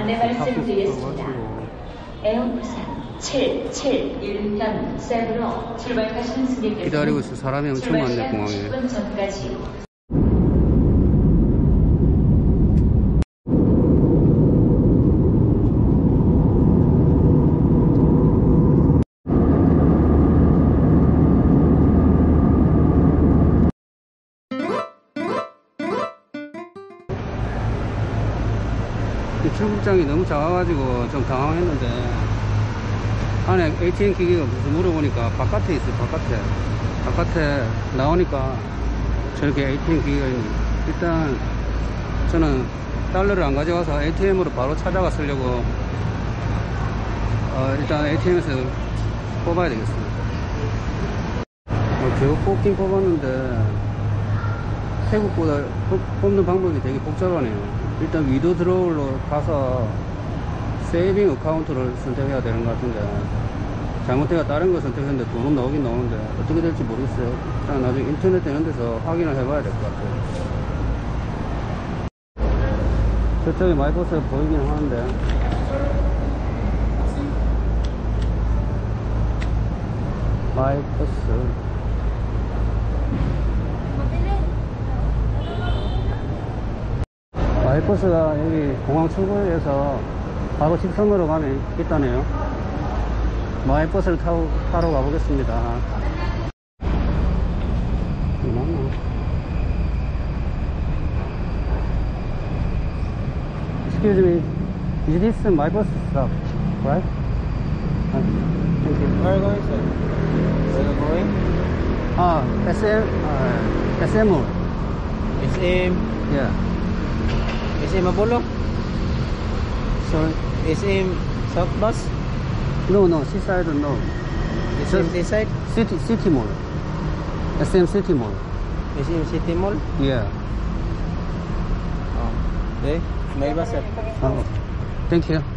안내 말씀드리겠습니다. 에어부산 771편 세브로 출발하시는 승객께서는 기다리고 있어. 사람이 엄청 많네, 공항에. 10분 전까지 출국장이 너무 작아가지고 좀 당황했는데, 안에 ATM 기기가 무슨 물어보니까 바깥에 있어. 바깥에 나오니까 저렇게 ATM 기기가 있네. 일단 저는 달러를 안 가져가서 ATM으로 바로 찾아가 쓰려고 일단 ATM에서 뽑아야 되겠습니다. 겨우 뽑긴 뽑았는데 태국보다 뽑는 방법이 되게 복잡하네요. 일단 위도 드로우로 가서 세이빙 어카운트를 선택해야 되는 것 같은데, 잘못해가 다른 거 선택했는데 돈은 나오긴 나오는데 어떻게 될지 모르겠어요. 일단 나중에 인터넷 되는 데서 확인을 해봐야 될 것 같아요. 저쪽에 마이버스가 보이긴 하는데, 마이버스 마이버스가 여기 공항 출구에서 바로 직선으로 가네 있다네요. 마이버스를 타러 가보겠습니다. 맞나? Excuse me, is this my bus stop, right? Thank you. Where are you going, sir? Where are you going? SM. SM. Yeah. SM Apollo? Sorry. SM South Bus? No, seaside no. SM this side? City Mall. SM City Mall. SM City Mall? Yeah. Oh. Okay. May bus, sir. Oh, thank you.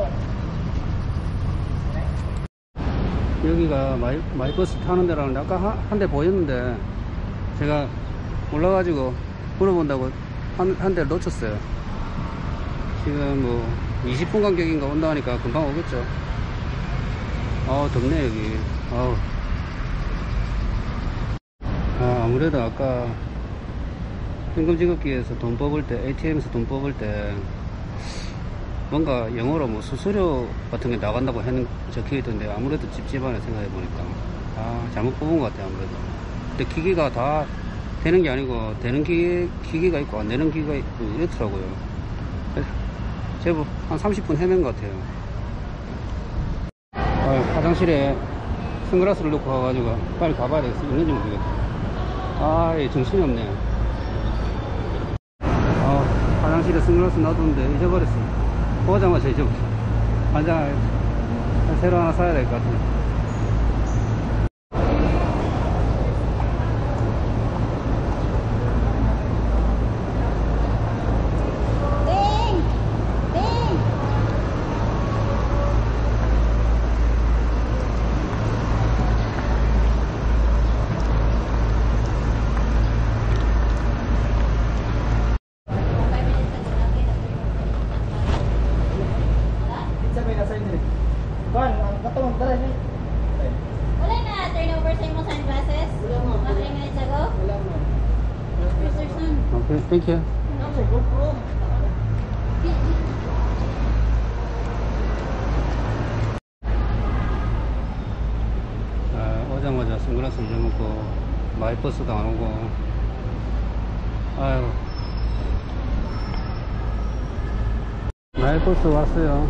여기가 마이버스 타는 데라는데 아까 한 대 보였는데 제가 올라가지고 물어본다고 한 대를 놓쳤어요. 지금 뭐 20분 간격인가 온다 하니까 금방 오겠죠. 덥네 여기. 아무래도 아까 현금 지급기에서 돈 뽑을 때, ATM에서 돈 뽑을 때 뭔가 영어로 뭐 수수료 같은 게 나간다고 적혀 있던데, 아무래도 찝찝하네 생각해 보니까. 잘못 뽑은 것 같아요 아무래도. 근데 기기가 다 되는 게 아니고, 되는 기기가 있고 안 되는 기기가 있고 이렇더라고요. 제법 한 30분 헤맨 것 같아요. 화장실에 선글라스를 놓고 가가지고 빨리 가봐야 되겠어. 있는지 모르겠다. 정신이 없네. 화장실에 선글라스 놔뒀는데 잊어버렸어. 오자마자 잊어버렸어. 새로 하나 사야 될 것 같아. Wala na turnover sa imong sunglasses? Mga 3 minutes ago? Mr. Sun. Okay, thank you. 오자마자 선글라스 잊어먹고 마이버스도 안 오고. 아유, 마이버스 왔어요.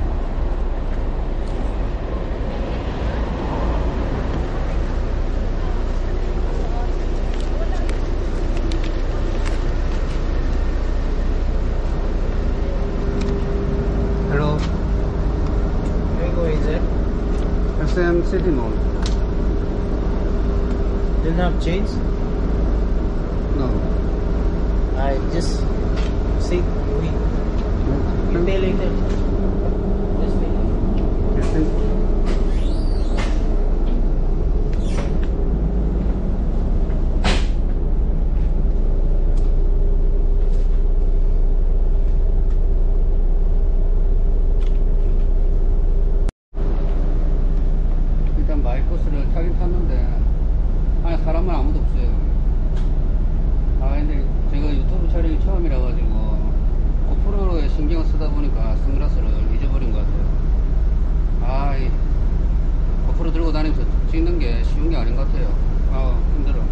Hello. Where are you going, sir? SM City Mall. Didn't have change? No. I just sit, wait. You pay later. Just wait. Yes, thank you. 선글라스를 잊어버린 것 같아요. 아, 이 고프로 들고 다니면서 찍는 게 쉬운 게 아닌 것 같아요. 아, 힘들어.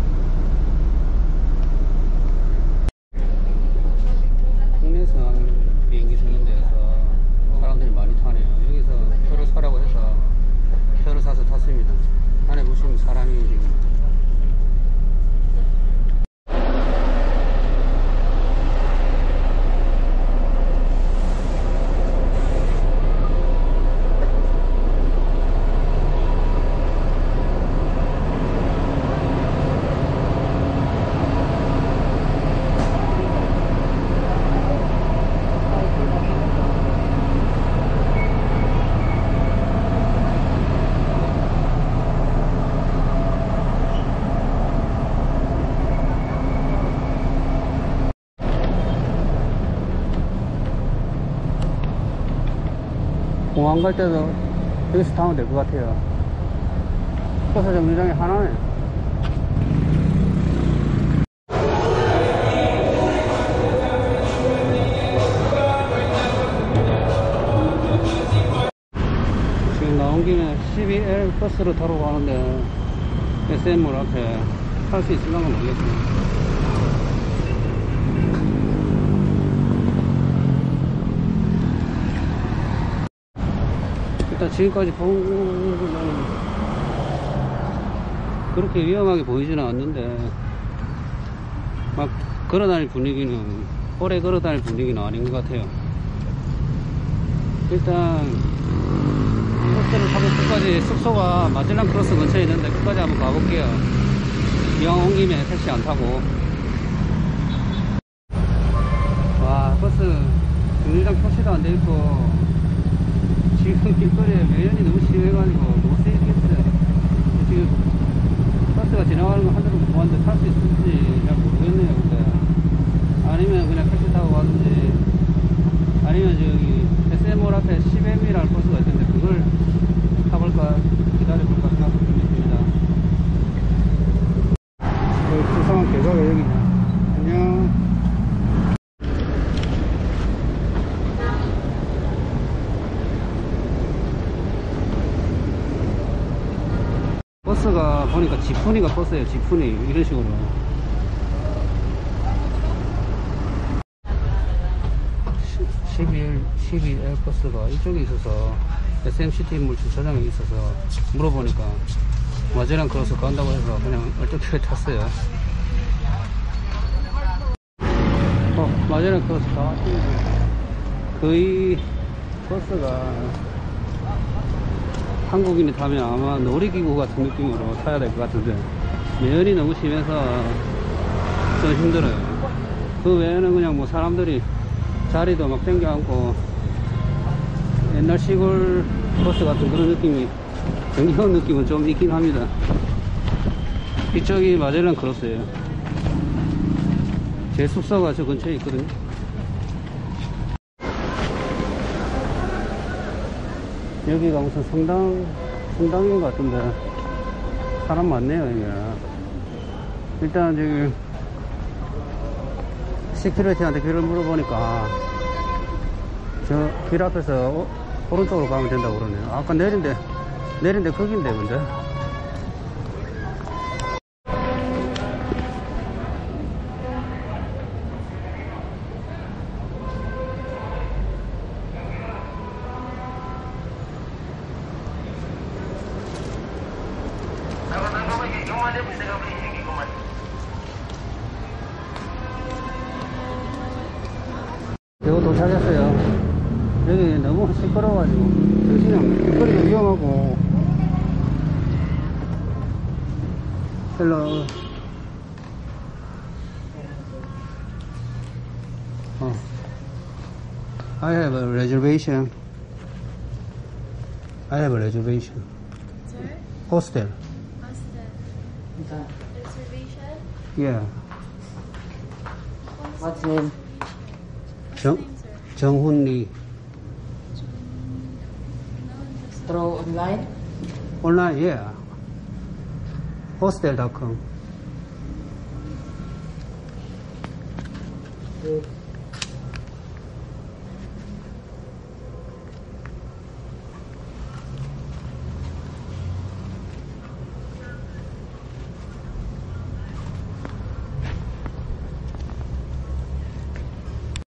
국내선 비행기 서는 데에서 사람들이 많이 타네요. 여기서 표를 사라고 해서 표를 사서 탔습니다. 안에 보시면 사람이 지금 공항 갈 때도 여기서 타면 될 것 같아요. 버스 정류장이 하나네. 지금 나온 김에 12L 버스를 타러 가는데 SM몰 앞에 탈 수 있을까 모르겠어요. 일단 지금까지 본 거는 그렇게 위험하게 보이지는 않는데 막 걸어다닐 분위기는 오래 걸어다닐 분위기는 아닌 것 같아요. 일단 버스를 타고 끝까지 숙소가 마젤란 크로스 근처에 있는데 끝까지 한번 가볼게요. 이왕 온 김에 택시 안 타고. 와, 버스 정류장 표시도 안 돼 있고 지금 길거리에 매연이 너무 심해가지고 못 쓰겠어요. 지금 버스가 지나가는 거 한 대도 못 봤는데 탈 수 있을지 잘 모르겠네요. 근데 아니면 그냥 택시 타고 가든지 아니면 저기 SM몰 앞에 10M이라는 버스가 있는데 그걸 타볼까 기다려볼까 생각 중입니다. 수상한 개가가 여기네. 안녕. 버스가 보니까 지푸니가 버스예요. 지푸니 이런 식으로. (11) 버스가 이쪽에 있어서 SMCT몰 주차장에 있어서 물어보니까 마젤란 크로스 간다고 해서 그냥 얼떨결에 탔어요. 마젤란 크로스 다 왔습니다. 거의 버스가 한국인이 타면 아마 놀이기구 같은 느낌으로 타야 될 것 같은데 매연이 너무 심해서 좀 힘들어요. 그 외에는 그냥 뭐 사람들이 자리도 막 땡겨 앉고 옛날 시골 버스 같은 그런 느낌이 정겨운 느낌은 좀 있긴 합니다. 이쪽이 마젤란 크로스예요. 제 숙소가 저 근처에 있거든요. 여기가 무슨 성당인 것 같은데 사람 많네요. 여기 일단 저기 시큐리티한테 길을 물어보니까 저 길 앞에서 오른쪽으로 가면 된다고 그러네요. 아까 내린데 거긴데 근데 겨우 도착했어요. 여기 너무 시끄러워가지고 정신이 없네. 길거리가 위험하고. Hello. I have a reservation. Sir? Hostel. Hostel. Reservation? Yeah. What's name? What's name, sir? 정훈 리. Through online? Online, yeah. Hostel.com.